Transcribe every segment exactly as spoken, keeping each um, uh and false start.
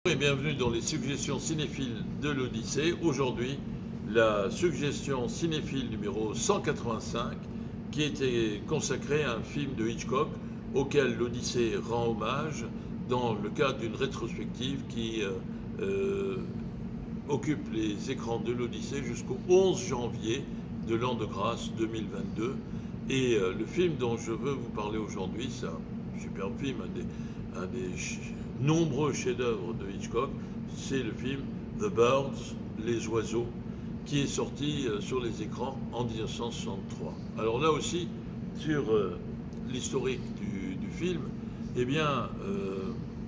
Et bienvenue dans les suggestions cinéphiles de l'Odyssée. Aujourd'hui, la suggestion cinéphile numéro cent quatre-vingt-cinq qui était consacrée à un film de Hitchcock auquel l'Odyssée rend hommage dans le cadre d'une rétrospective qui euh, euh, occupe les écrans de l'Odyssée jusqu'au onze janvier de l'an de grâce deux mille vingt-deux. Et euh, le film dont je veux vous parler aujourd'hui, c'est un superbe film, un des, un des nombreux chefs-d'œuvre de Hitchcock, c'est le film The Birds, Les Oiseaux, qui est sorti sur les écrans en mille neuf cent soixante-trois. Alors là aussi, sur euh, l'historique du, du film, eh bien, euh,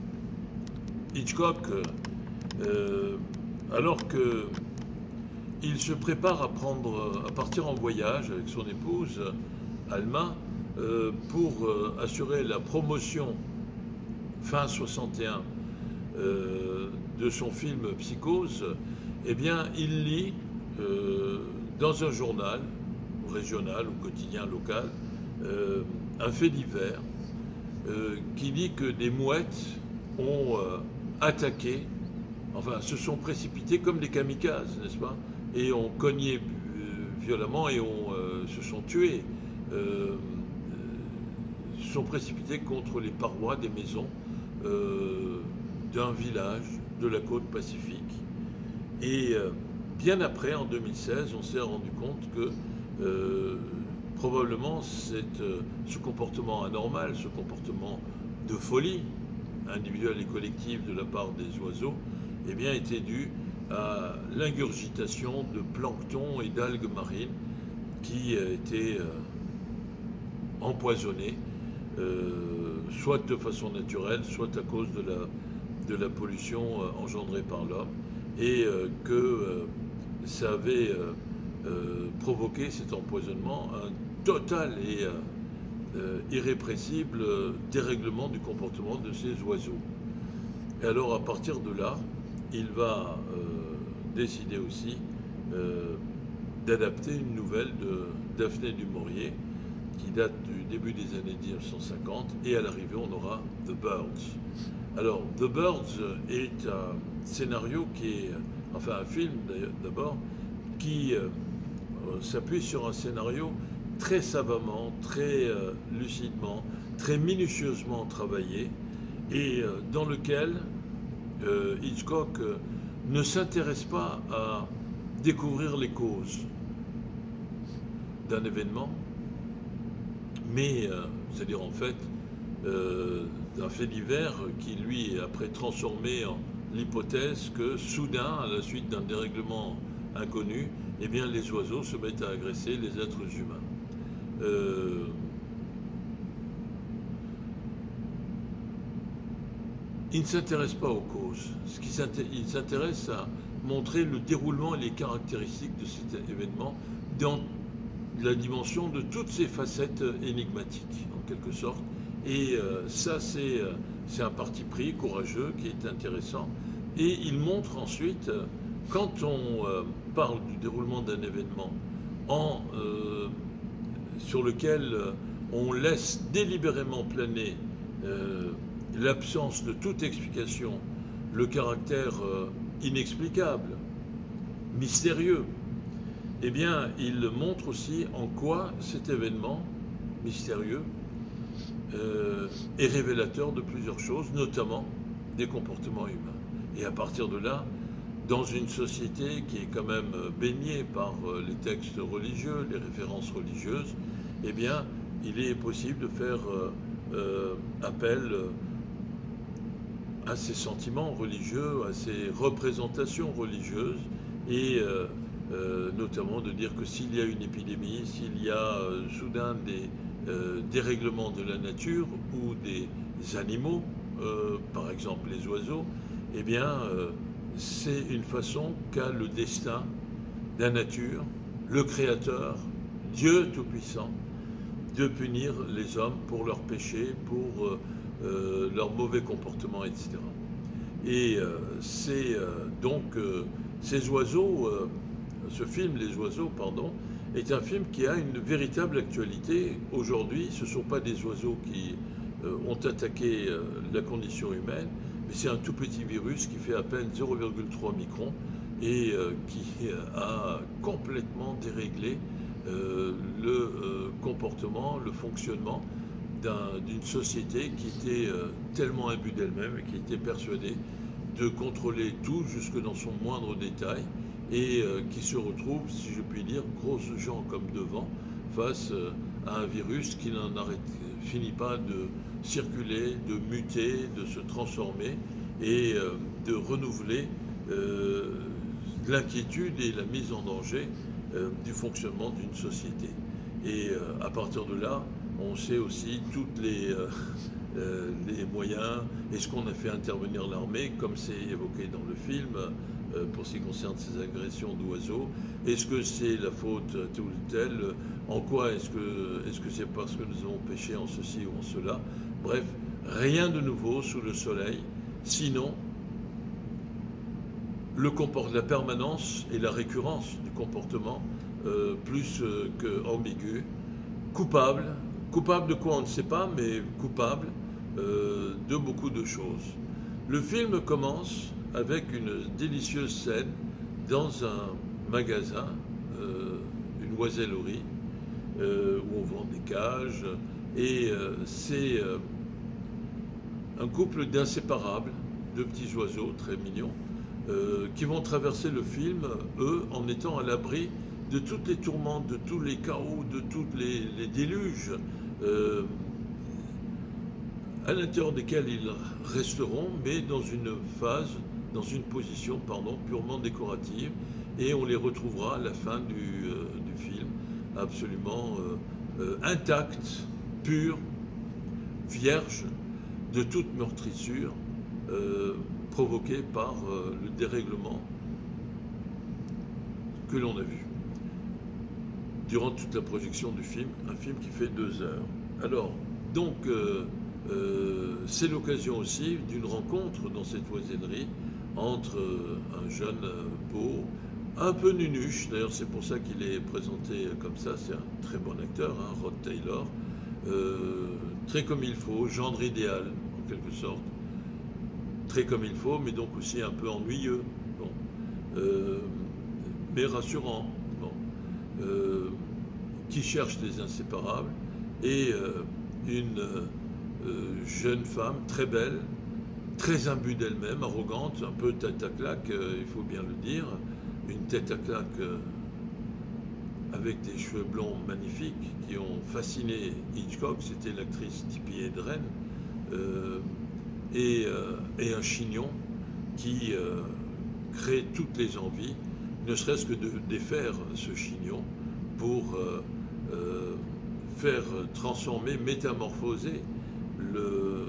Hitchcock, euh, alors qu'il se prépare à, prendre, à partir en voyage avec son épouse, Alma, euh, pour euh, assurer la promotion fin soixante et un euh, de son film Psychose, eh bien, il lit euh, dans un journal régional ou quotidien local euh, un fait divers euh, qui dit que des mouettes ont euh, attaqué, enfin, se sont précipités comme des kamikazes, n'est-ce pas, et ont cogné euh, violemment et ont, euh, se sont tués, euh, se sont précipités contre les parois des maisons Euh, d'un village de la côte pacifique. Et euh, bien après, en deux mille seize, on s'est rendu compte que euh, probablement cette, euh, ce comportement anormal, ce comportement de folie individuelle et collective de la part des oiseaux, eh bien, était dû à l'ingurgitation de plancton et d'algues marines qui euh, étaient euh, empoisonnées, Euh, soit de façon naturelle, soit à cause de la, de la pollution euh, engendrée par l'homme, et euh, que euh, ça avait euh, euh, provoqué cet empoisonnement un total et euh, euh, irrépressible euh, dérèglement du comportement de ces oiseaux. Et alors à partir de là, il va euh, décider aussi euh, d'adapter une nouvelle de Daphné du Maurier, qui date du début des années mille neuf cent cinquante, et à l'arrivée on aura The Birds. Alors The Birds est un scénario qui est, enfin un film d'abord, qui euh, s'appuie sur un scénario très savamment, très euh, lucidement, très minutieusement travaillé, et euh, dans lequel euh, Hitchcock euh, ne s'intéresse pas à découvrir les causes d'un événement, mais euh, c'est-à-dire en fait euh, d'un fait divers qui lui est après transformé en l'hypothèse que soudain, à la suite d'un dérèglement inconnu, eh bien les oiseaux se mettent à agresser les êtres humains. Euh, il ne s'intéresse pas aux causes. Ce qui il s'intéresse à montrer le déroulement et les caractéristiques de cet événement dans la dimension de toutes ces facettes énigmatiques, en quelque sorte. Et euh, ça, c'est euh, un parti pris courageux qui est intéressant. Et il montre ensuite, euh, quand on euh, parle du déroulement d'un événement en, euh, sur lequel euh, on laisse délibérément planer euh, l'absence de toute explication, le caractère euh, inexplicable, mystérieux, eh bien, il montre aussi en quoi cet événement mystérieux euh, est révélateur de plusieurs choses, notamment des comportements humains. Et à partir de là, dans une société qui est quand même baignée par les textes religieux, les références religieuses, eh bien, il est possible de faire euh, euh, appel à ces sentiments religieux, à ces représentations religieuses, et euh, Euh, notamment de dire que s'il y a une épidémie, s'il y a euh, soudain des euh, dérèglements de la nature ou des animaux, euh, par exemple les oiseaux, eh bien euh, c'est une façon qu'a le destin, la nature, le Créateur, Dieu Tout-Puissant, de punir les hommes pour leurs péchés, pour euh, euh, leur mauvais comportement, et cetera. Et euh, c'est euh, donc euh, ces oiseaux... Euh, Ce film, Les Oiseaux, pardon, est un film qui a une véritable actualité. Aujourd'hui, ce ne sont pas des oiseaux qui euh, ont attaqué euh, la condition humaine, mais c'est un tout petit virus qui fait à peine zéro virgule trois microns et euh, qui a complètement déréglé euh, le euh, comportement, le fonctionnement d'une société qui était euh, tellement imbue d'elle-même et qui était persuadée de contrôler tout jusque dans son moindre détail et euh, qui se retrouve, si je puis dire, grosses gens comme devant, face euh, à un virus qui n'en arrête, finit pas de circuler, de muter, de se transformer et euh, de renouveler euh, l'inquiétude et la mise en danger euh, du fonctionnement d'une société. Et euh, à partir de là, on sait aussi tous les, euh, euh, les moyens. Est-ce qu'on a fait intervenir l'armée, comme c'est évoqué dans le film, euh, pour ce qui concerne ces agressions d'oiseaux? Est-ce que c'est la faute telle ou telle? En quoi est-ce que est-ce que c'est parce que nous avons péché en ceci ou en cela? Bref, rien de nouveau sous le soleil, sinon le comport la permanence et la récurrence du comportement euh, plus euh, qu'ambigu, coupable. Coupable de quoi on ne sait pas, mais coupable euh, de beaucoup de choses. Le film commence avec une délicieuse scène dans un magasin, euh, une oisellerie, euh, où on vend des cages, et euh, c'est euh, un couple d'inséparables, deux petits oiseaux très mignons, euh, qui vont traverser le film, eux, en étant à l'abri de toutes les tourmentes, de tous les chaos, de tous les, les déluges, euh, à l'intérieur desquels ils resteront, mais dans une phase, dans une position, pardon, purement décorative, et on les retrouvera à la fin du, euh, du film, absolument euh, euh, intacts, purs, vierges de toute meurtrissure euh, provoquée par euh, le dérèglement que l'on a vu durant toute la projection du film, un film qui fait deux heures. Alors, donc, euh, euh, c'est l'occasion aussi d'une rencontre dans cette oisellerie entre euh, un jeune euh, beau, un peu nunuche, d'ailleurs c'est pour ça qu'il est présenté comme ça, c'est un très bon acteur, hein, Rod Taylor, euh, très comme il faut, gendre idéal, en quelque sorte, très comme il faut, mais donc aussi un peu ennuyeux, bon, euh, mais rassurant. Euh, qui cherche des inséparables, et euh, une euh, jeune femme très belle, très imbue d'elle-même, arrogante, un peu tête à claque, euh, il faut bien le dire, une tête à claque euh, avec des cheveux blonds magnifiques qui ont fasciné Hitchcock, c'était l'actrice Tippi Hedren, euh, et, euh, et un chignon qui euh, crée toutes les envies, ne serait-ce que de défaire ce chignon pour euh, euh, faire transformer, métamorphoser le,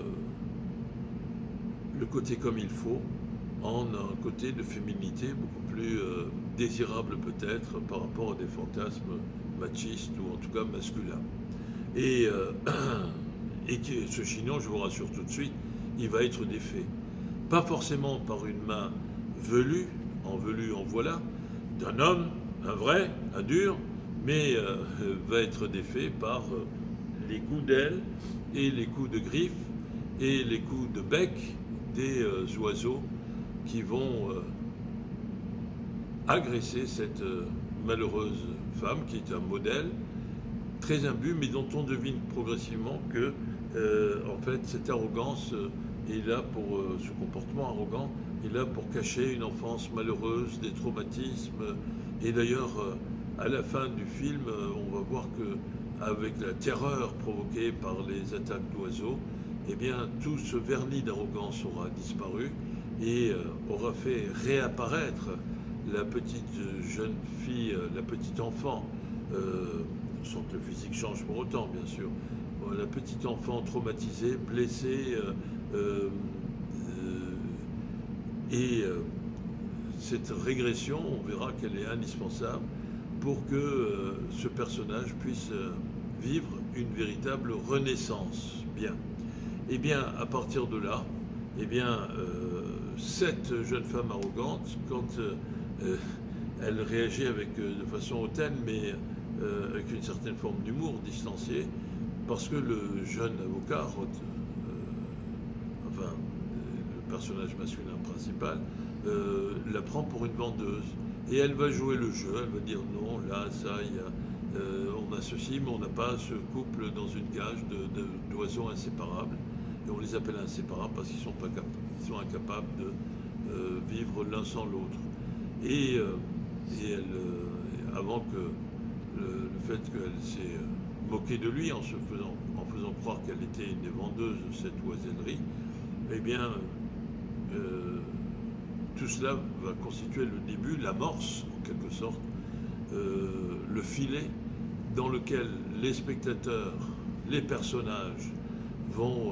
le côté comme il faut en un côté de féminité beaucoup plus euh, désirable peut-être par rapport à des fantasmes machistes ou en tout cas masculins. Et, euh, et que ce chignon, je vous rassure tout de suite, il va être défait. Pas forcément par une main velue, en velu, en voilà, d'un homme, un vrai, un dur, mais euh, va être défait par euh, les coups d'ailes et les coups de griffes et les coups de bec des euh, oiseaux qui vont euh, agresser cette euh, malheureuse femme qui est un modèle très imbu, mais dont on devine progressivement que euh, en fait cette arrogance euh, est là pour euh, ce comportement arrogant est là pour cacher une enfance malheureuse, des traumatismes. Et d'ailleurs, à la fin du film, on va voir que, avec la terreur provoquée par les attaques d'oiseaux, eh bien, tout ce vernis d'arrogance aura disparu et euh, aura fait réapparaître la petite jeune fille, la petite enfant, euh, sans que le physique change pour autant, bien sûr, la petite enfant traumatisée, blessée, euh, euh, et euh, cette régression, on verra qu'elle est indispensable pour que euh, ce personnage puisse euh, vivre une véritable renaissance. Bien. Et bien, à partir de là, eh bien, euh, cette jeune femme arrogante, quand euh, elle réagit avec, euh, de façon hautaine, mais euh, avec une certaine forme d'humour distancié, parce que le jeune avocat, euh, enfin, le personnage masculin principal, euh, la prend pour une vendeuse. Et elle va jouer le jeu, elle va dire non, là, ça, il y a, euh, on a ceci, mais on n'a pas ce couple dans une cage d'oiseaux inséparables. Et on les appelle inséparables parce qu'ils sont, pas ils sont incapables de euh, vivre l'un sans l'autre. Et, euh, et elle, euh, avant que le, le fait qu'elle s'est moquée de lui en, se faisant, en faisant croire qu'elle était une des vendeuses de cette oisellerie, eh bien, euh, tout cela va constituer le début, l'amorce, en quelque sorte, euh, le filet dans lequel les spectateurs, les personnages vont euh,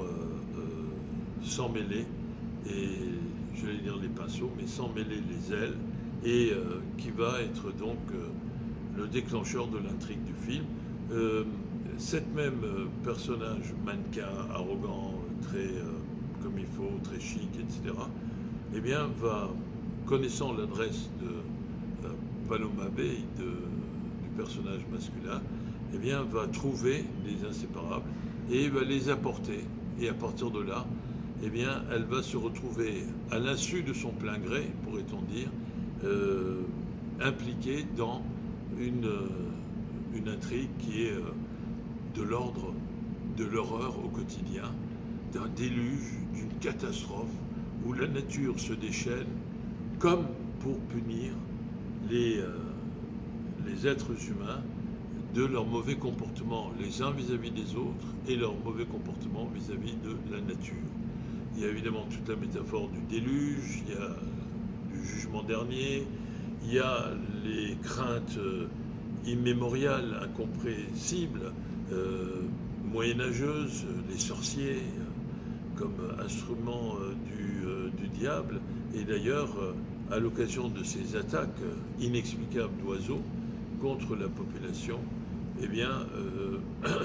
euh, s'en mêler, et je vais dire les pinceaux, mais s'en mêler les ailes, et euh, qui va être donc euh, le déclencheur de l'intrigue du film. Euh, cette même euh, personnage mannequin, arrogant, très euh, comme il faut, très chic, et cetera, eh bien, va, connaissant l'adresse de euh, Paloma Bay, de, du personnage masculin, eh bien, va trouver les inséparables et va les apporter. Et à partir de là, eh bien, elle va se retrouver, à l'insu de son plein gré, pourrait-on dire, euh, impliquée dans une, euh, une intrigue qui est euh, de l'ordre de l'horreur au quotidien, d'un déluge, d'une catastrophe, où la nature se déchaîne comme pour punir les, euh, les êtres humains de leur mauvais comportement les uns vis-à-vis des autres et leur mauvais comportement vis-à-vis de la nature. Il y a évidemment toute la métaphore du déluge, il y a du jugement dernier, il y a les craintes euh, immémoriales, incompréhensibles, euh, moyenâgeuses, les sorciers euh, comme instrument euh, du, euh, du diable. Et d'ailleurs, euh, à l'occasion de ces attaques euh, inexplicables d'oiseaux contre la population, eh bien, euh,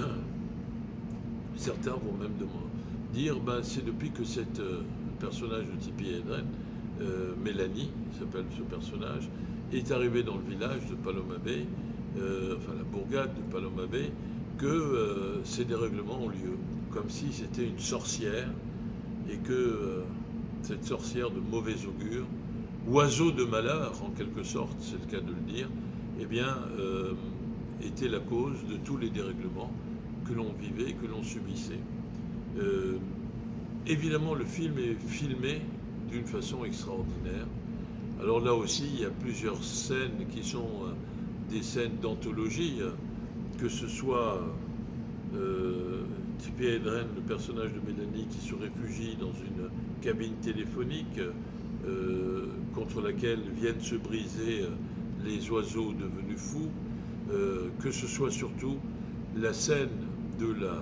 certains vont même dire, ben, c'est depuis que cette euh, personnage de Tippi Hedren, euh, Mélanie, s'appelle ce personnage, est arrivée dans le village de Paloma Bay, euh, enfin la bourgade de Paloma Bay, que euh, ces dérèglements ont lieu, comme si c'était une sorcière, et que euh, cette sorcière de mauvais augure, oiseau de malheur en quelque sorte, c'est le cas de le dire, eh bien, euh, était la cause de tous les dérèglements que l'on vivait, que l'on subissait. Euh, évidemment, le film est filmé d'une façon extraordinaire. Alors là aussi, il y a plusieurs scènes qui sont euh, des scènes d'anthologie, euh, que ce soit euh, Tippi Hedren, le personnage de Mélanie, qui se réfugie dans une cabine téléphonique euh, contre laquelle viennent se briser euh, les oiseaux devenus fous, euh, que ce soit surtout la scène de la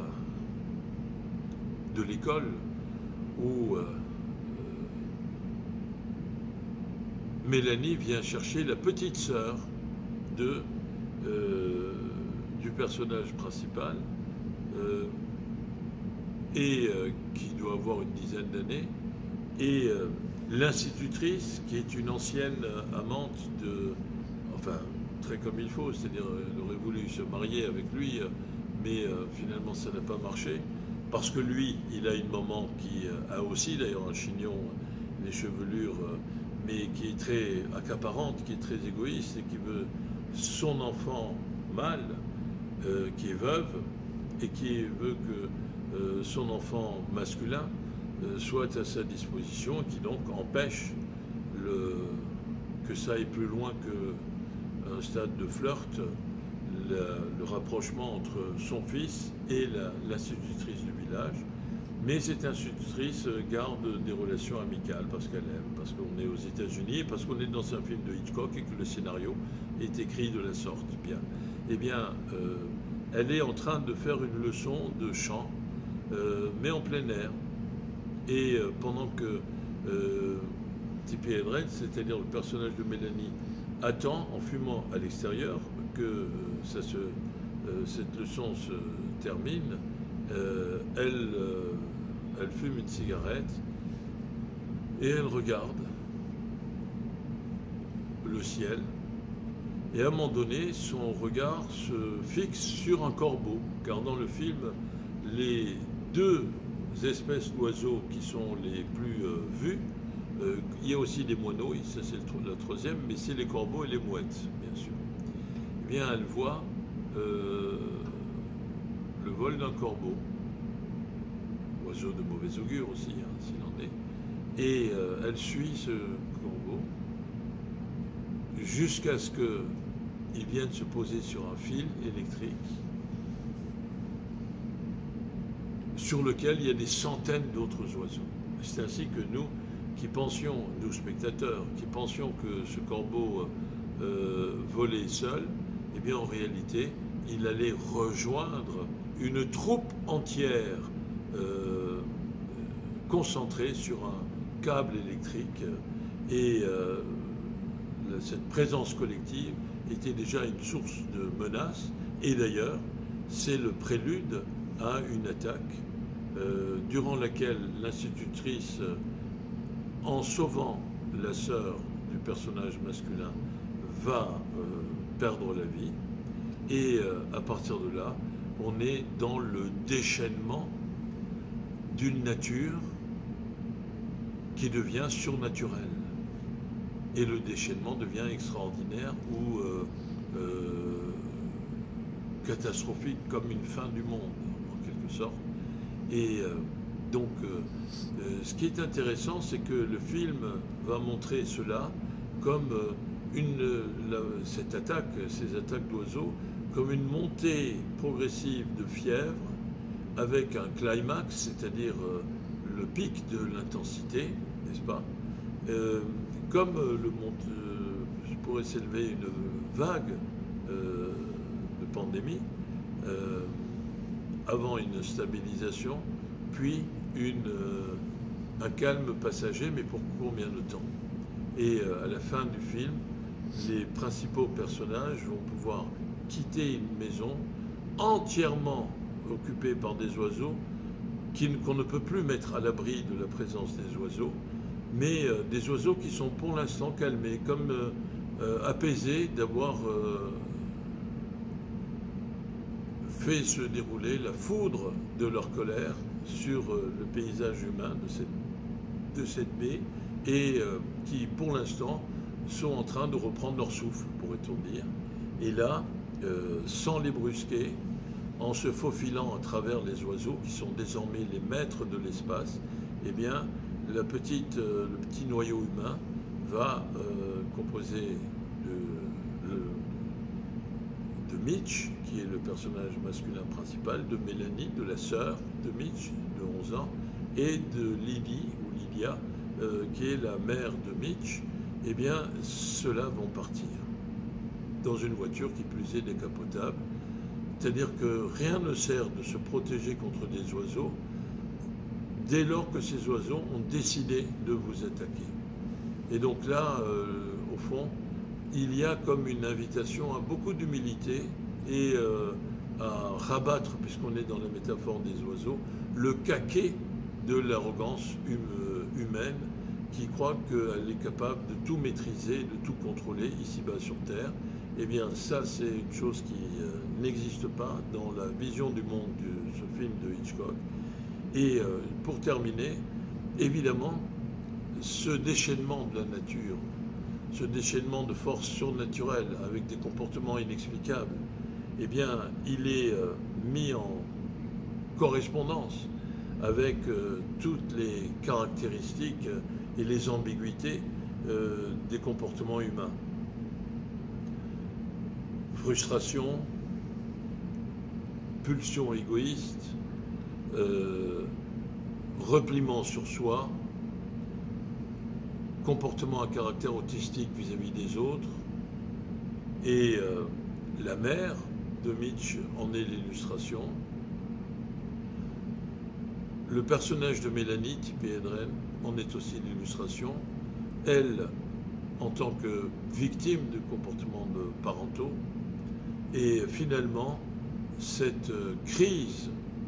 de l'école où euh, Mélanie vient chercher la petite sœur de, euh, du personnage principal euh, et euh, qui doit avoir une dizaine d'années, et euh, l'institutrice qui est une ancienne amante de, enfin très comme il faut, c'est-à-dire elle aurait voulu se marier avec lui, mais euh, finalement ça n'a pas marché, parce que lui, il a une maman qui a aussi d'ailleurs un chignon, les chevelures, mais qui est très accaparante, qui est très égoïste et qui veut son enfant mâle, euh, qui est veuve, et qui veut que euh, son enfant masculin euh, soit à sa disposition, et qui donc empêche le, que ça aille plus loin qu'un stade de flirt, le, le rapprochement entre son fils et l'institutrice du village. Mais cette institutrice garde des relations amicales parce qu'elle aime, parce qu'on est aux États-Unis, parce qu'on est dans un film de Hitchcock et que le scénario est écrit de la sorte. Bien. Eh bien, euh, elle est en train de faire une leçon de chant, euh, mais en plein air. Et euh, pendant que euh, Tippi Hedren, c'est-à-dire le personnage de Mélanie, attend en fumant à l'extérieur que euh, ça se, euh, cette leçon se termine, euh, elle, euh, elle fume une cigarette et elle regarde le ciel. Et à un moment donné, son regard se fixe sur un corbeau, car dans le film, les deux espèces d'oiseaux qui sont les plus euh, vues. Euh, il y a aussi des moineaux, ça c'est la troisième, mais c'est les corbeaux et les mouettes, bien sûr. Eh bien, elle voit euh, le vol d'un corbeau, oiseau de mauvais augure aussi, hein, s'il en est, et euh, elle suit ce corbeau jusqu'à ce qu'il vienne se poser sur un fil électrique sur lequel il y a des centaines d'autres oiseaux. C'est ainsi que nous, qui pensions, nous spectateurs, qui pensions que ce corbeau euh, volait seul, eh bien en réalité, il allait rejoindre une troupe entière euh, concentrée sur un câble électrique, et euh, cette présence collective était déjà une source de menace, et d'ailleurs, c'est le prélude à une attaque euh, durant laquelle l'institutrice, en sauvant la sœur du personnage masculin, va euh, perdre la vie. Et euh, à partir de là, on est dans le déchaînement d'une nature qui devient surnaturelle. Et le déchaînement devient extraordinaire ou euh, euh, catastrophique, comme une fin du monde, en quelque sorte. Et euh, donc, euh, euh, ce qui est intéressant, c'est que le film va montrer cela comme euh, une, la, cette attaque, ces attaques d'oiseaux, comme une montée progressive de fièvre, avec un climax, c'est-à-dire euh, le pic de l'intensité, n'est-ce pas? euh, Comme euh, le monte, euh, pourrait s'élever une vague euh, de pandémie, euh, avant une stabilisation, puis une, euh, un calme passager, mais pour combien de temps? Et euh, à la fin du film, les principaux personnages vont pouvoir quitter une maison entièrement occupée par des oiseaux qu'on ne peut plus mettre à l'abri de la présence des oiseaux, mais euh, des oiseaux qui sont pour l'instant calmés, comme euh, euh, apaisés d'avoir euh, fait se dérouler la foudre de leur colère sur euh, le paysage humain de cette, de cette baie, et euh, qui pour l'instant sont en train de reprendre leur souffle, pourrait-on dire. Et là, euh, sans les brusquer, en se faufilant à travers les oiseaux qui sont désormais les maîtres de l'espace, eh bien, la petite, euh, le petit noyau humain va euh, composer de, le, de Mitch, qui est le personnage masculin principal, de Mélanie, de la sœur de Mitch, de onze ans, et de Lily, ou Lydia, euh, qui est la mère de Mitch. Eh bien, ceux-là vont partir dans une voiture qui plus est décapotable. C'est-à-dire que rien ne sert de se protéger contre des oiseaux dès lors que ces oiseaux ont décidé de vous attaquer. Et donc là, euh, au fond, il y a comme une invitation à beaucoup d'humilité et euh, à rabattre, puisqu'on est dans la métaphore des oiseaux, le caquet de l'arrogance hum, humaine qui croit qu'elle est capable de tout maîtriser, de tout contrôler ici-bas sur Terre. Eh bien, ça, c'est une chose qui euh, n'existe pas dans la vision du monde de ce film de Hitchcock. Et euh, pour terminer, évidemment, ce déchaînement de la nature, ce déchaînement de forces surnaturelles avec des comportements inexplicables, eh bien, il est euh, mis en correspondance avec euh, toutes les caractéristiques et les ambiguïtés euh, des comportements humains. Frustration, pulsion égoïste, euh, repliement sur soi, comportement à caractère autistique vis-à-vis des autres, et euh, la mère de Mitch en est l'illustration. Le personnage de Mélanie, Tippi Hedren, en est aussi l'illustration. Elle, en tant que victime de comportements parentaux, et finalement, cette crise,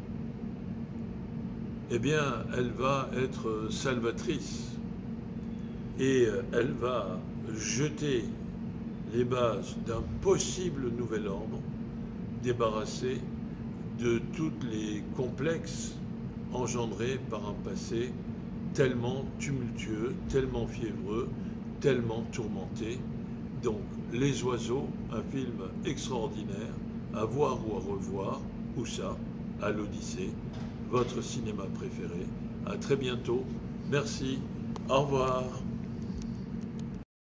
eh bien, elle va être salvatrice et elle va jeter les bases d'un possible nouvel ordre, débarrassé de tous les complexes engendré par un passé tellement tumultueux, tellement fiévreux, tellement tourmenté. Donc, Les Oiseaux, un film extraordinaire, à voir ou à revoir, où ça, à l'Odyssée, votre cinéma préféré. À très bientôt. Merci. Au revoir.